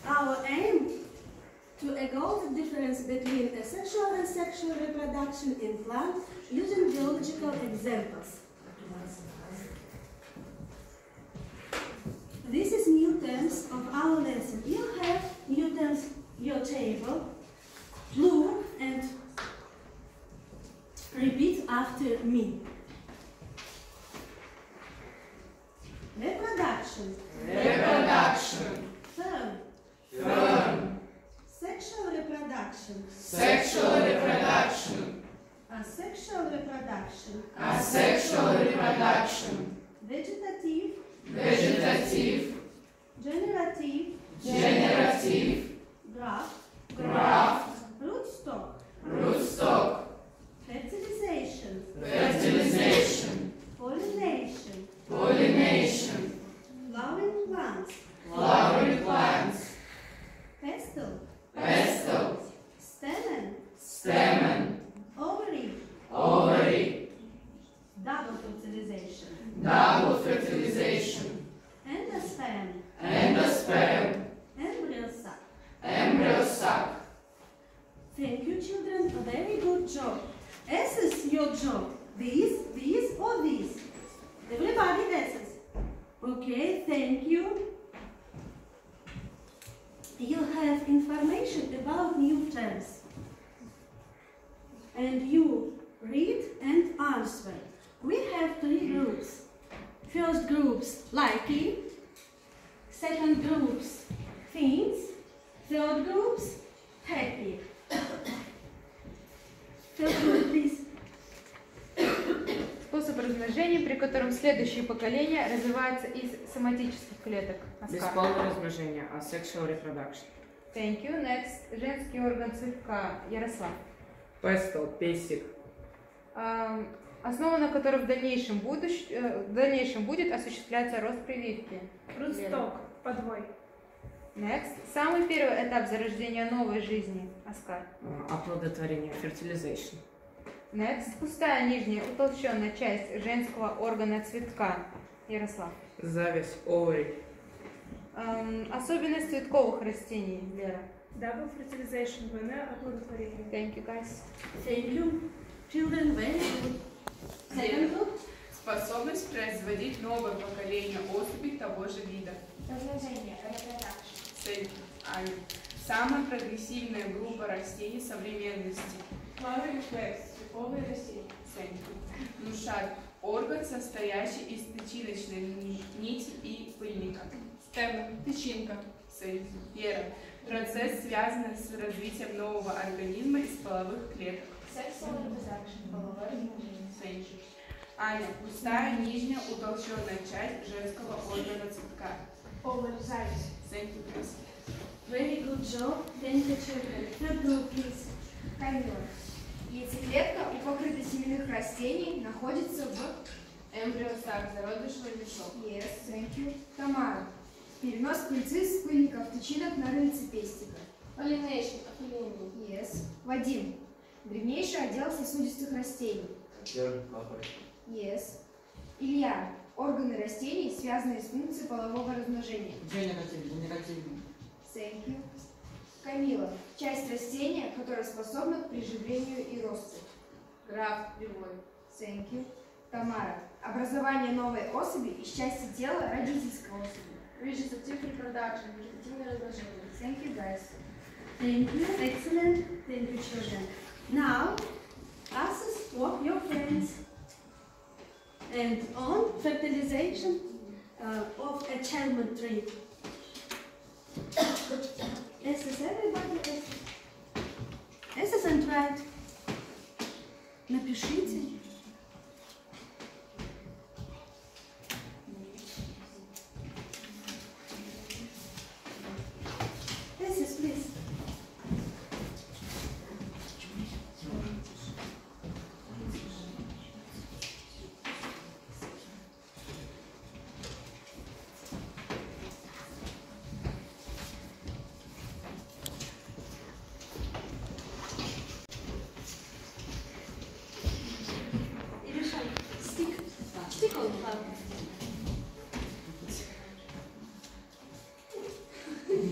Our aim to equal the difference between asexual and sexual reproduction in plants using biological examples. This is new terms of our lesson. You have new terms, your table. Look and repeat after me. Reproduction. Reproduction. Firm. Firm. Sexual reproduction. Sexual reproduction. Asexual reproduction. Asexual reproduction. Vegetative. Vegetative. Generative. Generative. Graft. Graft. Rootstock. Rootstock. Fertilization. Fertilization. Pollination. Pollination. Flowering plants. Flowering plants. Pestle. Pestle. Stamen. Stamen. Ovary. Ovary. Double fertilization. Double fertilization. Endosperm. Endosperm. Embryo sac. Embryo sac. Thank you, children. A very good job. As is your job. These, or these. Everybody answers. Okay, thank you. You have information about new terms. And you read and answer. We have 3 groups. First groups, liking. Second groups, things. Third groups, happy. Third group, please. Способ размножения, при котором следующее поколение развивается из соматических клеток. Бесполое размножение, asexual reproduction. Thank you. Next. Женский орган цветка. Ярослав. Pestle, пестик. Основа, на которой в дальнейшем будет осуществляться рост прививки. Rootstock, подвой. Next. Самый первый этап зарождения новой жизни. Оскар. Оплодотворение, fertilization. Next. Пустая нижняя утолщенная часть женского органа цветка. Ярослав. Зависть, ovary. Особенность цветковых растений. Лера. Double fertilization, двойное оплодотворение. Thank you, guys. Thank you. Children, very good. Second group. Способность производить новое поколение особей того же вида. Размножение, репродакшн. Цель. Аня. Самая прогрессивная группа растений современности. Flowering plants, цветковые растения. Цель. Мушат. Орган, состоящий из тычиночной нити и пыльника. Стемен, тычинка. Цель. Вера. Процесс, связанный с развитием нового организма из половых клеток. Sexual reproduction, половое размножение. Цель. Аня. Пустая нижняя утолщенная часть женского органа цветка. Ovary, зависть. Цель. Very good job. Thank you, children. Third group, please. Камила. Яйцеклетка у покрытосеменных растений находится в Эмбриосак, зародышевый мешок. Yes, thank you. Тамара. Перенос пыльцы с пыльников тычинок на рыльце пестика. Pollination, опыление. Yes. Вадим. Древнейший отдел сосудистых растений. Yes. Илья. Органы растений, связанные с функцией полового размножения. Генеративный. Thank you. Камила. Часть растения, которая способна к приживлению и росту. Граф, прямой. Thank you. Тамара. Образование новой особи из части тела родительской особи. Vegetative reproduction, вегетативное размножение. Thank you, guys. Thank you. Excellent. Thank you, children. Now, ask for your friends. And on fertilization of a chelman tree. This is everybody. This isn't right. Напишите. This is, please.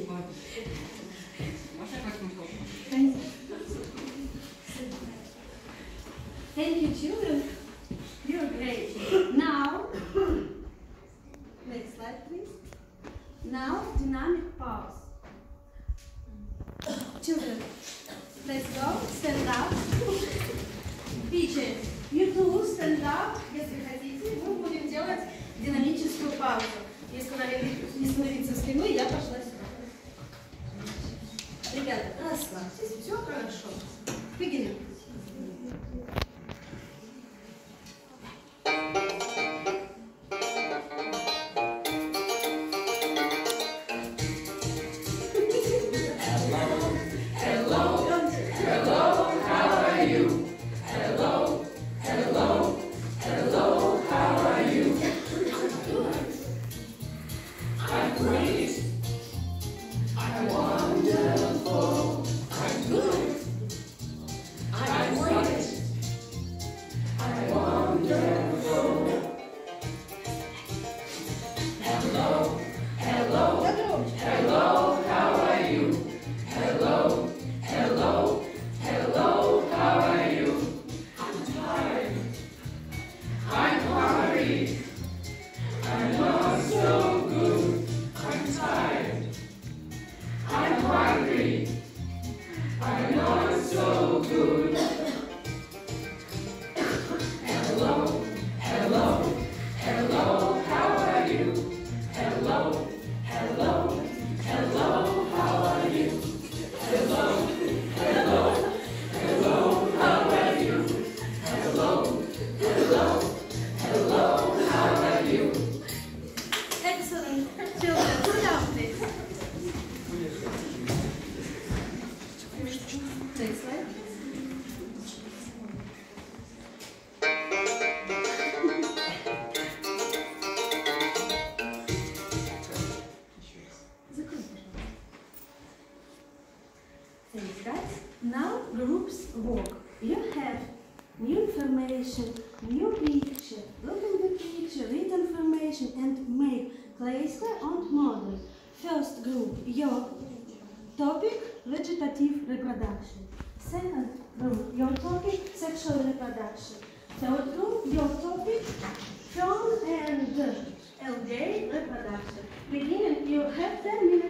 Thank you, children. You're great. Now, next slide, please. Now, dynamic pause. Children, let's go. Stand up. Teacher, you too, stand up. Если хотите, мы будем делать динамическую паузу. Не становиться спиной, я пошла сюда. Ребята, расслабьтесь, все хорошо. Beginning. Excellent. Children, sit down, please. Next slide, please. Закрой, пожалуйста. Thanks, guys. Now groups work. You have new information, new picture. Look in the picture, read information and make cluster and model. First group, your topic, vegetative reproduction. Second group, your topic, sexual reproduction. Third group, your topic, fern and algae reproduction. Beginning, you have 10 minutes